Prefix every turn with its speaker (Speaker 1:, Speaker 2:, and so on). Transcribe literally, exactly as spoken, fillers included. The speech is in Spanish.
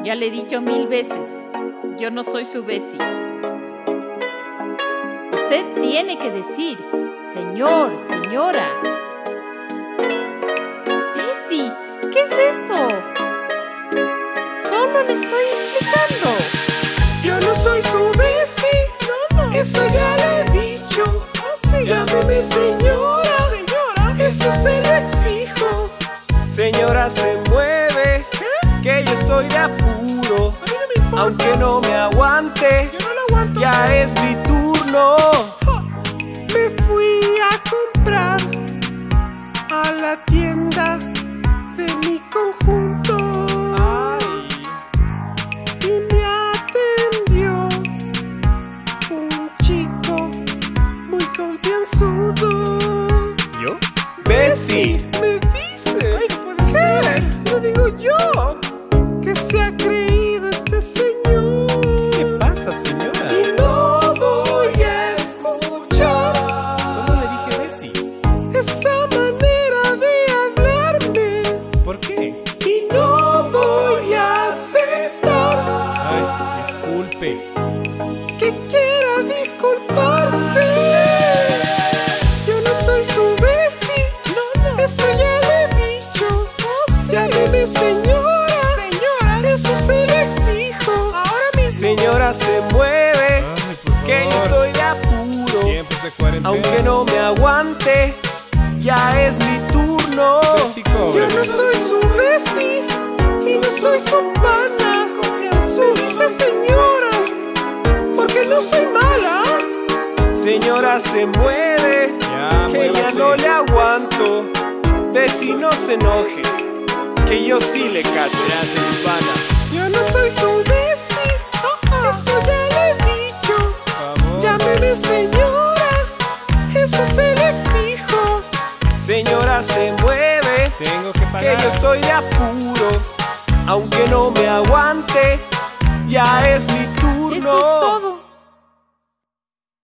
Speaker 1: Ya le he dicho mil veces, yo no soy su Veci. Usted tiene que decir, señor, señora. Veci, ¿qué es eso? Solo le estoy explicando.
Speaker 2: Yo no soy su Veci, no, no. Eso ya le he dicho. Oh, sí. Llámeme señora, señora. Eso se lo exijo. Señora, se mueve, ¿qué? Que yo estoy de apuro. A mí no me importa. Aunque no me aguante, yo no lo aguanto. Ya es mi turno. Oh. Me fui a comprar a la tienda de mi conjunto. Ay. Y me atendió un chico muy confianzudo. ¿Yo? Veci. Me dice. Ay, no puede ser. Lo digo yo. Que se ha creído este señor. ¿Qué pasa, señora? Y no voy a escuchar. Solo le dije Veci. Esa manera de hablarme. ¿Por qué? Y no voy a aceptar. Ay, disculpe. Que quiera disculparse. Yo no soy su Veci. No, no. Eso ya le he dicho. Oh, sí. Llámeme señora. Señora. Eso se lo exijo. Ahora mismo. Señora, se mueve. Ay, que yo estoy de apuro. Tiempos de cuarentena. Aunque no me aguante, ya es mi turno. Yo no soy su Veci y no soy su pana. Me dice señora, porque no soy mala. Señora, se mueve, ya, que ya no le aguanto. Veci, no se enoje, que yo sí le cacho. Ya se mi pana. Yo no soy su Veci, oh, eso ya le he dicho. Llámeme señora, eso se lo exijo. Señora, se mueve, tengo que pagar, que yo estoy de apuro. Aunque no me aguante, ya es mi turno.
Speaker 1: Eso es todo.